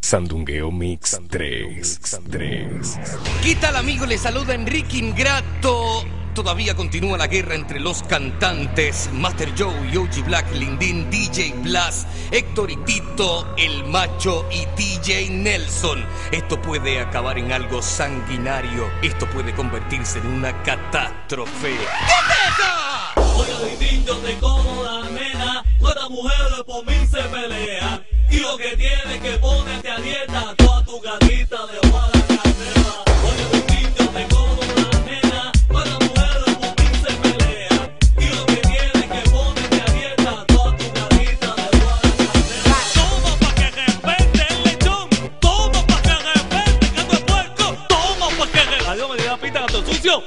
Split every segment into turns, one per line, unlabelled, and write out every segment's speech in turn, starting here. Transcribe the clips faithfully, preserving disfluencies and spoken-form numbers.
Sandungueo Mix tres.
¿Qué tal, amigo? Les saluda Enrique Ingrato. Todavía continúa la guerra entre los cantantes Master Joe y O G Black, Lindín, D J Blas, Héctor y Tito, El Macho y D J Nelson. Esto puede acabar en algo sanguinario. Esto puede convertirse en una catástrofe. ¿Qué es eso?
Oye, Lindín, yo te como la nena. Todas mujeres por mí se pelean. Y lo que tienes que ponerte a dieta, toda tu gatita de la cartera. Oye, Lindín, yo te como la nena. Todas mujeres por mí se pelean. Y lo que tienes que ponerte a dieta, toda tu gatita de la cartera. Toma pa' que respete el lechón. Toma pa' que respete que tu es puerco. Toma pa' que respete. Adiós, me diga pita, gato sucio.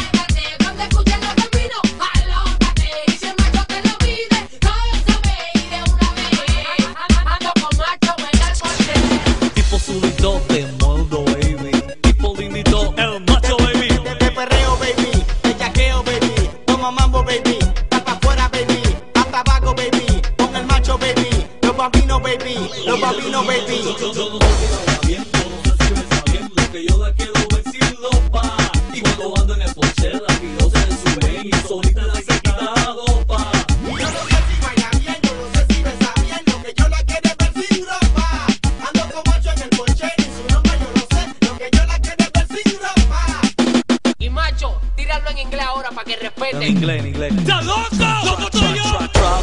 Los Bambino, baby.
Yo, yo, yo no sé si me va bien, yo no sé si me está bien. Lo que yo la quiero decirlo, pa. Y cuando ando en el porche, la pido se le sube y solita la se quita la ropa.
Yo no sé si baila bien, yo no sé si besa bien. Lo que yo la quiero es ver sin ropa. Ando con macho en el porche y su nombre yo no sé. Lo que yo la quiero es ver sin ropa.
Y macho, tíralo en inglés ahora para que respete.
En inglés, en inglés. ¡Ya loco! ¡Loco soy yo!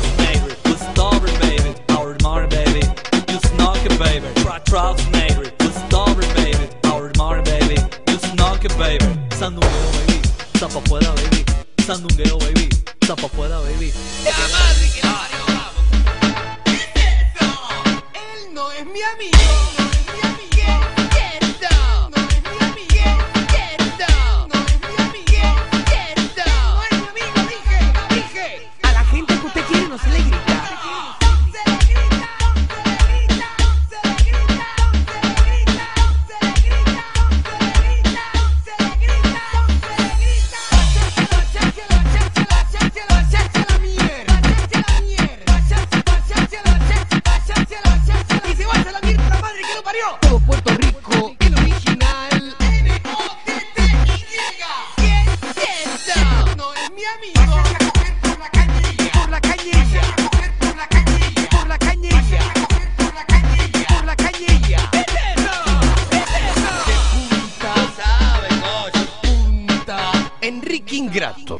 Trust baby, the story baby, our money baby, you snuck it baby. Sandungueo baby, tapa afuera baby, sandungueo baby, tapa afuera baby.
¡Ya más, Ricky! ¿Qué es eso? Él no es mi amigo. Todo Puerto Rico, el original. N O T T Y. ¿Qué es eso? No es mi amigo. Vas a coger por la cañería. Por la cañería. Vas a coger por la cañería. Por la cañería. Vas a coger por la cañería. Por la cañería. ¿Qué es eso? ¿Qué es eso? ¿Qué punta? ¿Saben, ocho? Punta. Enrique Ingrato.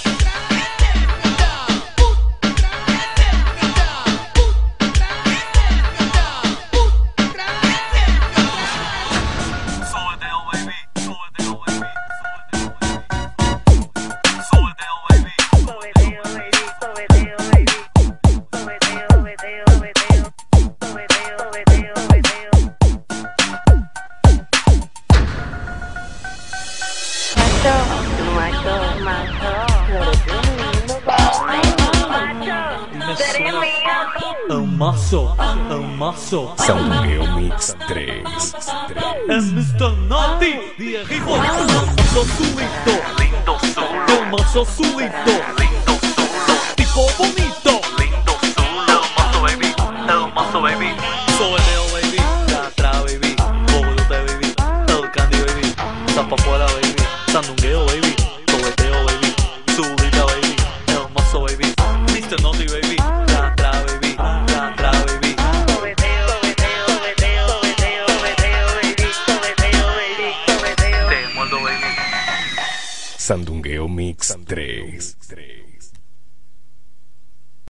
El mazo, el mazo.
Sandungueo Mix tres.
Es mister Naughty, Diego. El mazo azulito, lindo solo. El mazo azulito, lindo solo. Tipo bonito, lindo solo. El mazo baby, el mazo baby. Sobeteo baby, la atrás baby. Bobote baby, el candy baby. Tapa afuera baby, sandungueo baby. Sobeteo baby, subida baby. El mazo baby, mister Naughty baby.
Sandungueo Mix tres.